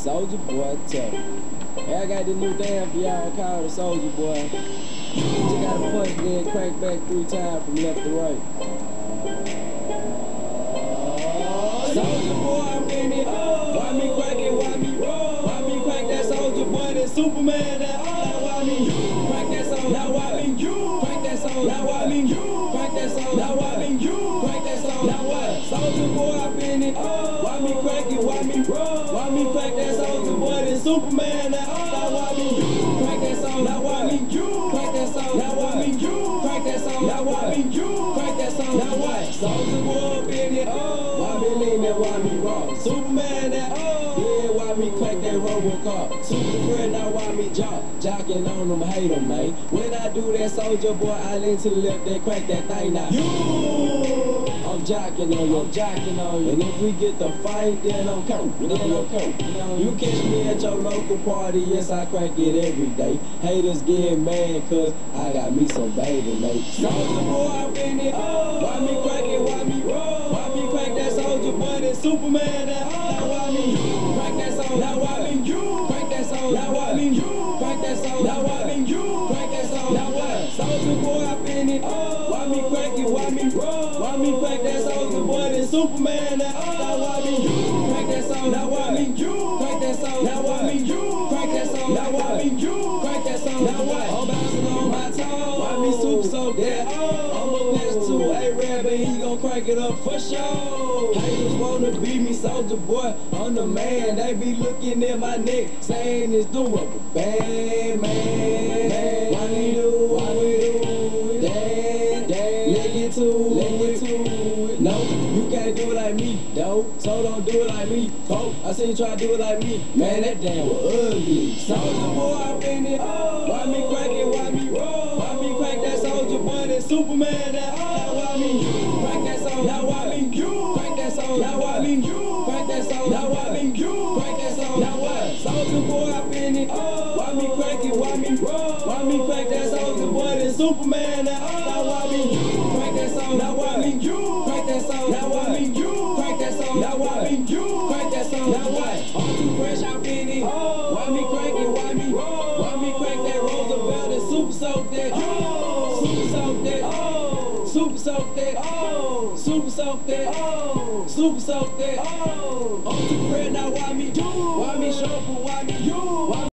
Soulja Boy tough. Hey, I got this new dance for y'all called the Soulja Boy. Just gotta punch, then crank back 3 times from left to right. Soulja Boy, I'm in it. Why me crank it? Why me roll? Why me crank that Soulja Boy? That Superman, that all. Why me crank that Soulja? Now why me crank that Soulja? Now why me crank that Soulja? Now why me crank that Soulja? Now what? Soulja Boy, I'm in it. Why me crank it? Why me roll? Why me crank that Soulja Boy? That Superman, that all. Now why me crank that Soulja? Now why me crank that Soulja? Now why me crank that Soulja? Now why me crank that Soulja? Now what? Soulja Boy, I'm in it. Why me lean that? Why me roll? Superman, that yeah, why me crank that Robocop? Super friend, now why me jocking on them, hate them, man. When I do that Soulja Boy, I lean to the left, they crank that thing now. I'm jocking on you, I'm jocking on you. And if we get the fight, then I'm coming, then I'm coming. You catch me at your local party, yes, I crank it every day. Haters get mad, cause I got me some baby, mate. Soulja Boy, I'm in it. Why me crank it, why me roll? Why me crank that Soulja Boy, that Superman, that all? Now why me crank that Soulja? Now why me crank that Soulja? Now why me crank that Soulja? Now why me crank that Soulja? Now what? Soulja Boy, I'm in it. Why me crank it, why me roll? Why me crank that Soulja Boy, that Superman, that all? Now why me crank that Soulja? Now why me crank that Soulja? Now why me crank that Soulja? Now why me crank that Soulja? Now what? I'm bouncing on my toes. Why me super so that? I'm up next to A-Rab and he gon' crank it up for sure. Haters wanna beat me, Soulja Boy, I'm the man. They be looking at my neck, saying it's doable. Bad man, why we do it? Let it to. No, you can't do it like me, though. So don't do it like me, folks. I seen you try to do it like me. Man, that damn was ugly. Soulja Boy, I'm in it. Why me crank it? Why me roll? Why me crank that Soulja Boy, that Superman, that all? Now why me crank that Soulja? Now why me crank that Soulja? Now why me crank that Soulja? Now why me crank that Soulja? Now what? Soulja Boy, I'm in it. Why me crank it? Why me roll? Why me crank that Soulja Boy, that Superman, that all? Now why me crank that Soulja? Now why me crank that Soulja? Now why me crank that Soulja? Now why me crank that Soulja? Now what? I'm too fresh, I'm in it. Why me crank it? Why me roll? Why me crank that Roosevelt and super soak that? Super soak that. Super soak that. Super soak that. Super soak that. I'm too fresh, now why me shuffle? Why me